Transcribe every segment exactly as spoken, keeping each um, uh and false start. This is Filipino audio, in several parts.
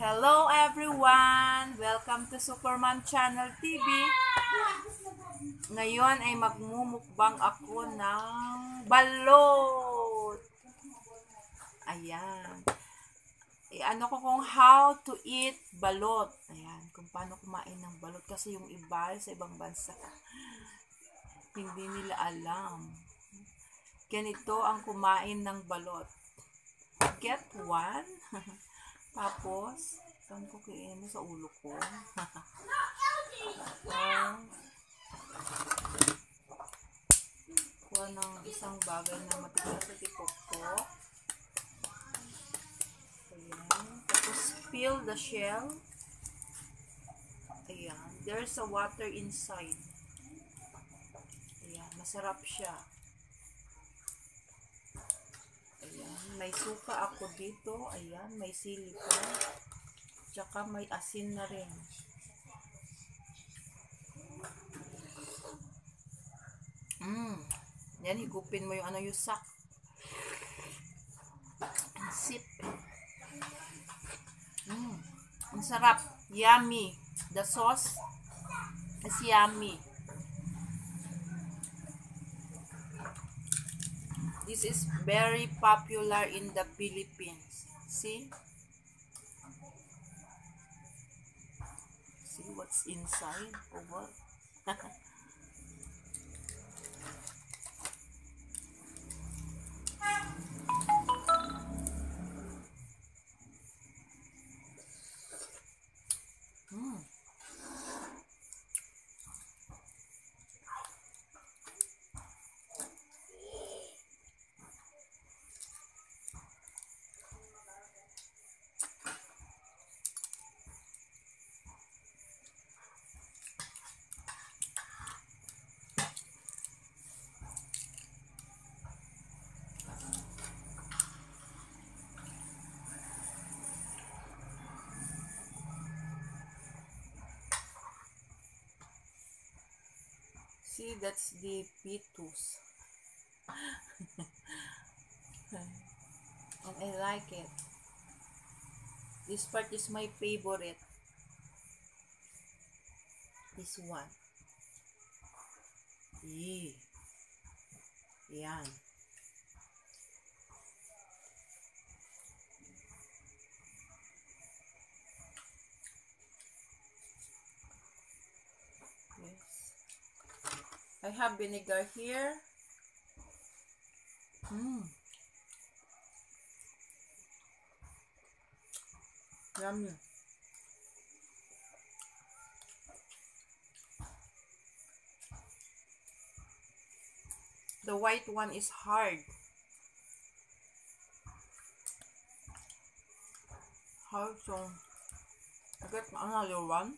Hello everyone! Welcome to Supermom Channel T V. Ngayon ay magmumukbang ako ng balot. Ayan. E, ano ko kung how to eat balot. Ayan, kung paano kumain ng balot. Kasi yung iba sa ibang bansa, hindi nila alam. Ganito ang kumain ng balot. Get one. Tapos, saan ko kainin mo? Sa ulo ko? Tapos, kuha ng isang bagay na matigas sa tipok ko. Ayan. Tapos, peel the shell. Ayan. There's a water inside. Ayan. Masarap siya. Ayan. May suka ako dito. Ayan. May sili pa. Tsaka may asin na rin. Mmm. Yan. Higupin mo yung ano yung sak. And sip. Mmm. Ang sarap. Yummy. The sauce is yummy. This is very popular in the Philippines. See? See what's inside or what? mm. See, that's the pitus. And I like it. This part is my favorite. This one. Yee. Yan. I have vinegar here. Mmm. Yummy. The white one is hard. Hard, so I get another one.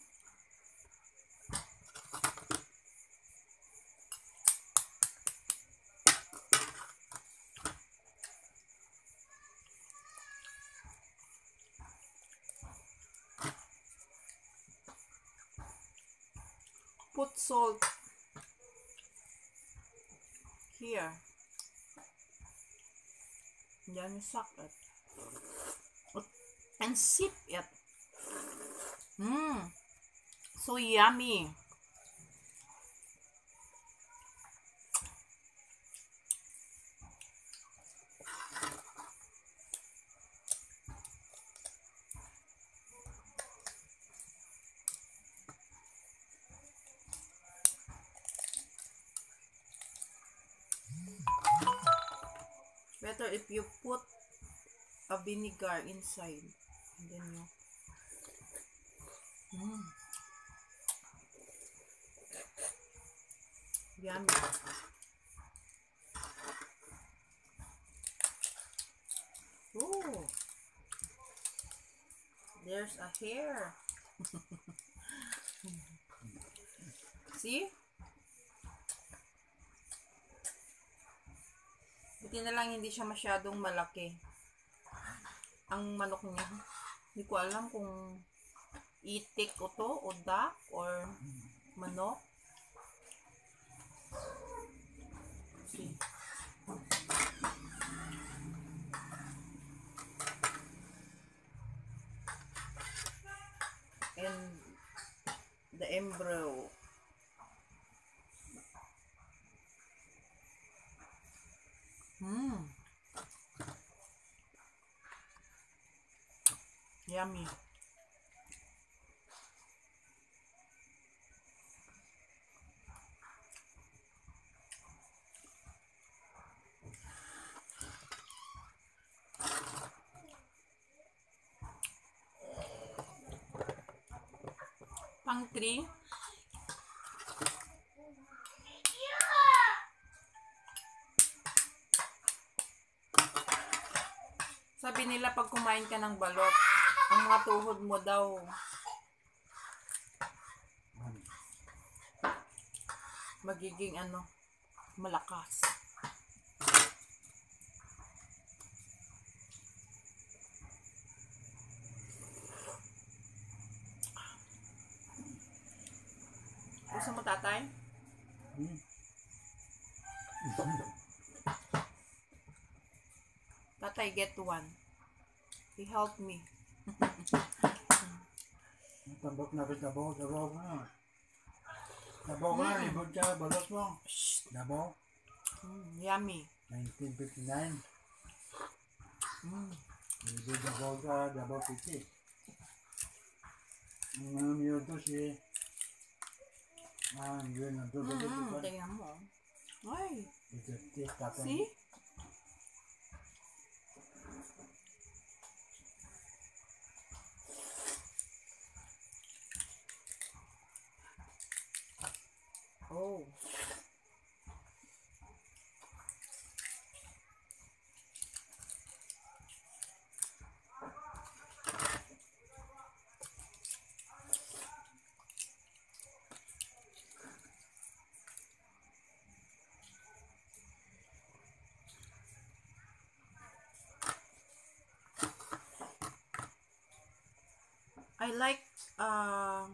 Put salt here. Then suck it and sip it. Mmm, so yummy. Better if you put a vinegar inside and then you mm. Yummy. Oh, there's a hair. See? Buti na lang hindi siya masyadong malaki ang manok niya. Hindi ko alam kung itik o to o duck or manok. See. embryo. Mmm. Yummy. Pang three. Sabi nila pag kumain ka ng balot, ang mga tuhod mo daw magiging ano, malakas. Gusto mo, tatay? Hmm. Tatay, get one. He helped me. Tambok na rin, dabaw, dabaw ko na. Dabaw ko na, libod ka, balot mo. Shhh, dabaw. Mm, yummy. nineteen fifty-nine. Mm. Libod, dabaw ka, dabaw fifty. Ang mga miyo to si... Ah, yun, ang tulo ko Mm, pa. tingnan mo. Ay. See? See? Oh. I like uh,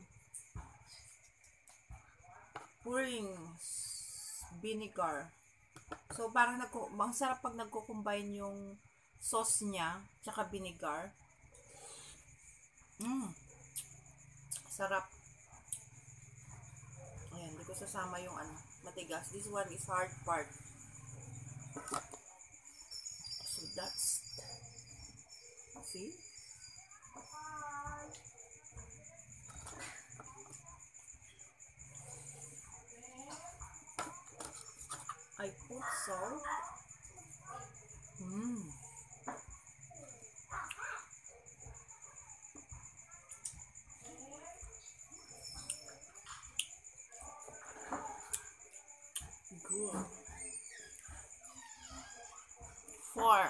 pouring vinegar. So, parang nagko, ang sarap pag nagko-combine yung sauce niya, tsaka vinegar. Mmm. Sarap. Ayan, hindi ko sasama yung ano, matigas. This one is hard part. So, that's... See? I put salt. Mmm. Good. Four.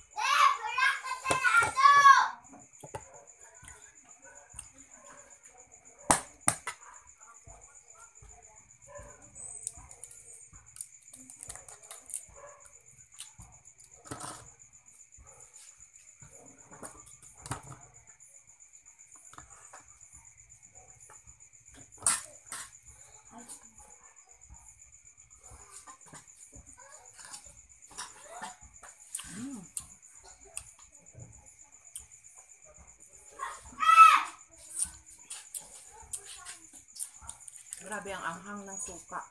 Mm. Grabe ang anghang ng suka.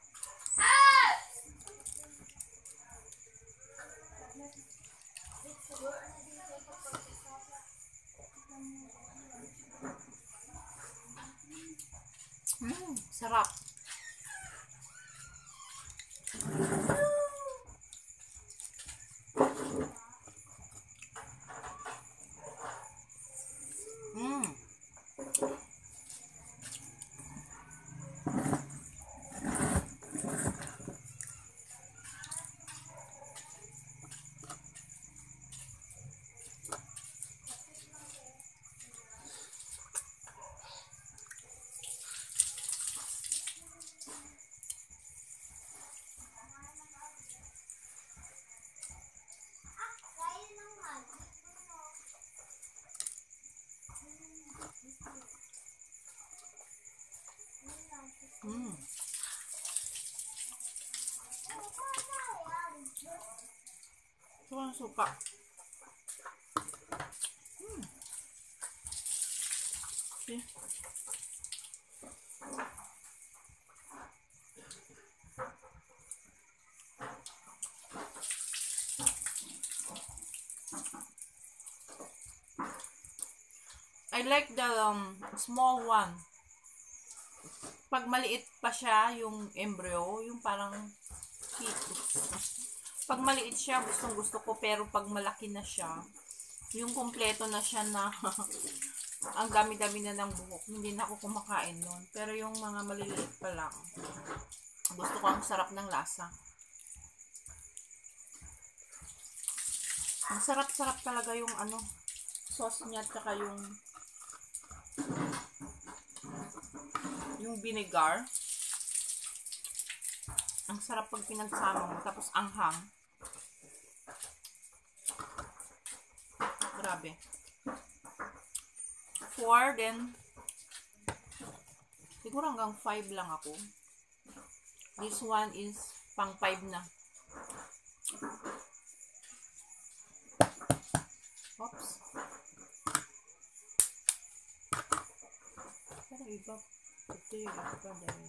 Mm, sarap. Mm. Mm. Ito ang suka. Mm. See? like the um, small one. Pag maliit pa siya, yung embryo, yung parang fetus. Pag maliit siya, gustong gusto ko. Pero pag malaki na siya, yung kompleto na siya na ang dami-dami na ng buhok, hindi na ako kumakain nun. Pero yung mga maliliit pa lang, gusto ko, ang sarap ng lasa. Ang sarap-sarap talaga yung ano, sauce niya, tsaka yung yung vinegar. Ang sarap pag pinagsama mo, tapos anghang. Grabe. Four, then siguro hanggang five lang ako. This one is pang five na. Oops. Pero iba. Ito yung iba dahil.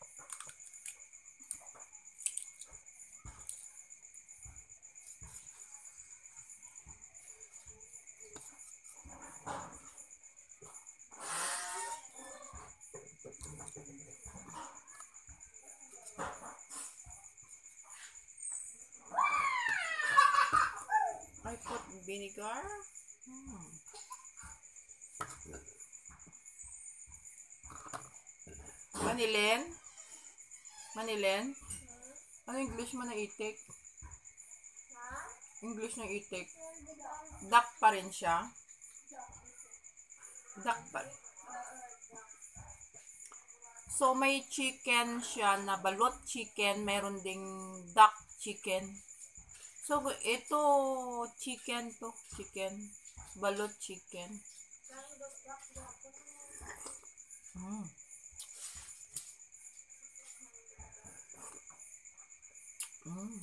I put vinegar. Hmm. Manilin? Manilin? Ano English mo na itik? English na itik. Duck pa rin siya. Duck pa rin. So, may chicken siya na balot chicken. Meron ding duck chicken. So, ito, chicken to. Chicken. Balot chicken. Mm. Mm.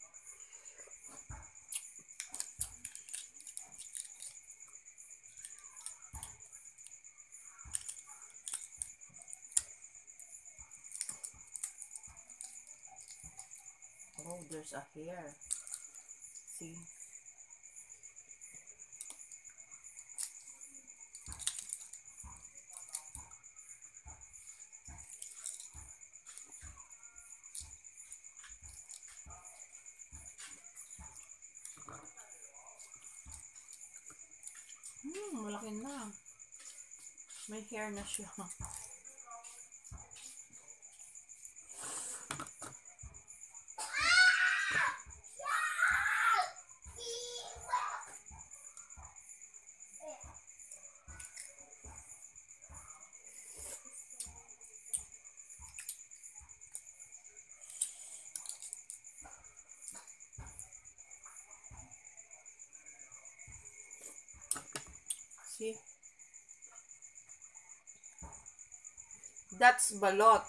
Oh, there's a hair. See? Hmm, malaki na. May hair na siya. See? That's balot.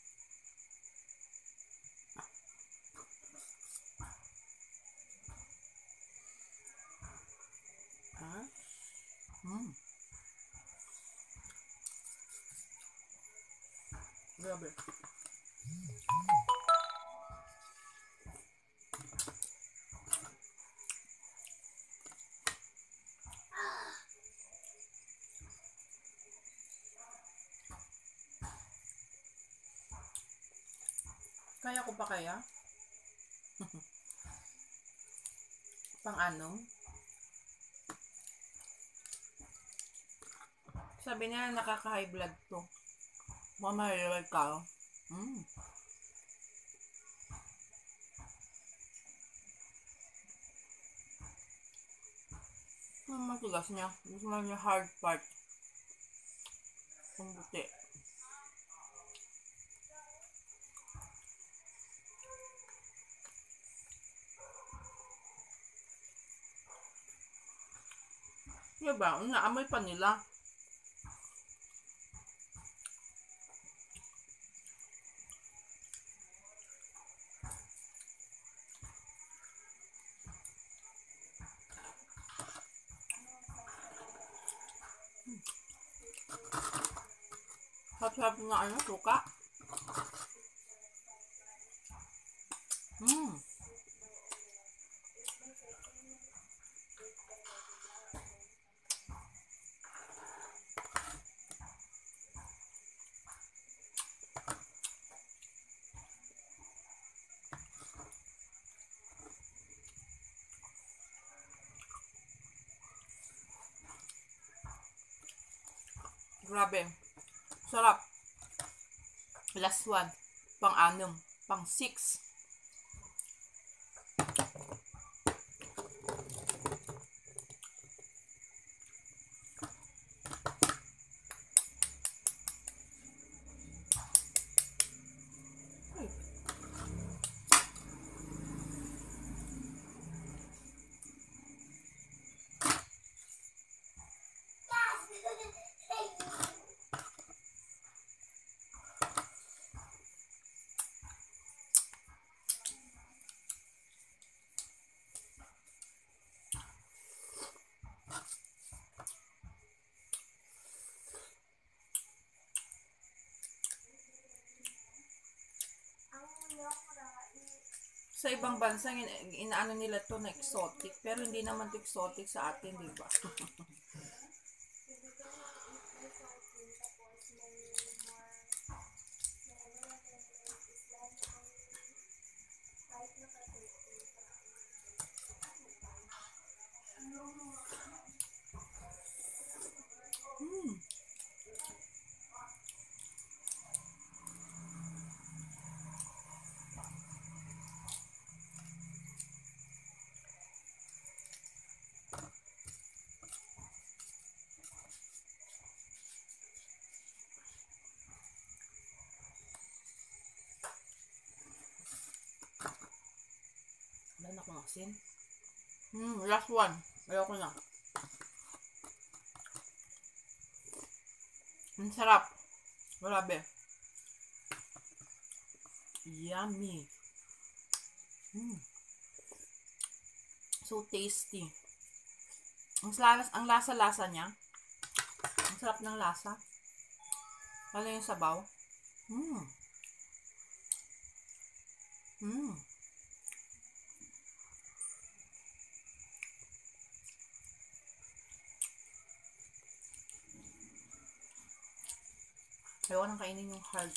Huh? Hmm. Grabe. Kaya ko pa kaya? Pang ano? Sabi nila nakaka-high blood to. Mamahirap ka. Mm. Ang matigas niya. Gusto mo yung hard part. Ang buti. Diba? Naamoy pa nila. Sarap-sarap na ano, suka. Mm. Grabe. Sarap. Last one. Pang-anim. Pang-six. Sa ibang bansa, in- inaano nila to na exotic. Pero hindi naman to exotic sa atin, di ba? Hmm. Wala na akong asin. Hmm, last one. Ayoko na. Ang sarap. Grabe. Yummy. Hmm. So tasty. Ang lasa, ang lasa-lasa niya. Ang sarap ng lasa. Lalo yung sabaw. Hmm. Hmm. Ayaw nang kainin yung hard.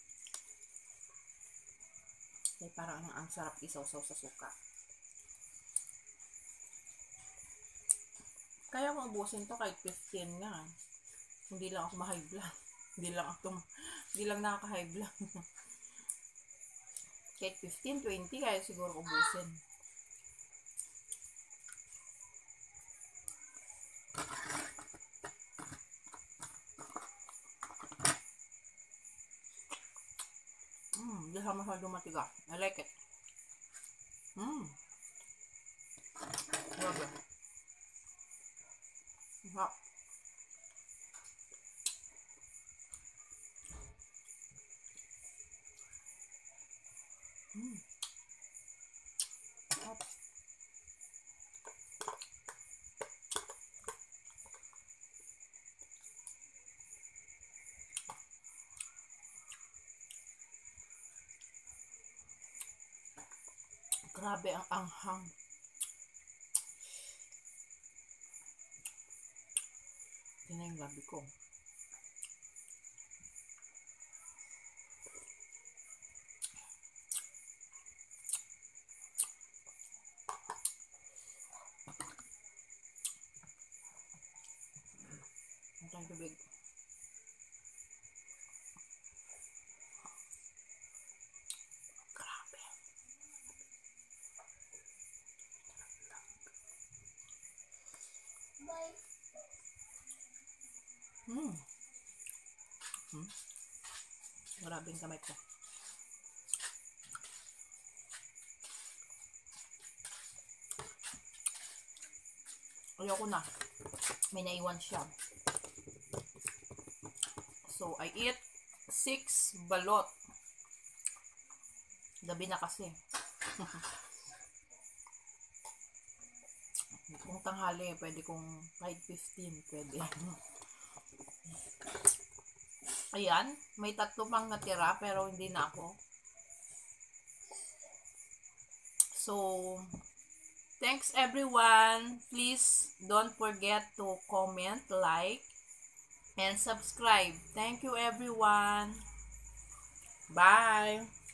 Ay, parang ang, ang sarap isaw-saw sa suka. Kaya ko ubusin to kahit fifteen nga. Hindi lang ako ma-high blood. Hindi lang ako, hindi lang nakaka-high blood. Kahit fifteen, twenty, kaya siguro ubusin. Mmm, hindi siya masyadong matiga. I like it. Mmm. Grabe. Sarap. Mmm. Sarap. Grabe ang anghang. Ito na yung labi ko. Ito yung tubig. Grabe. Hmm. Hmm. Grabe yung kamay ko. Ayoko na. May naiwan siya. So, I eat six balot. Gabi na kasi. Kung tanghali, pwede kong kahit fifteen, pwede. Ayan, may tatlo pang natira, pero hindi na ako. So, thanks everyone. Please don't forget to comment, like, and subscribe. Thank you everyone. Bye.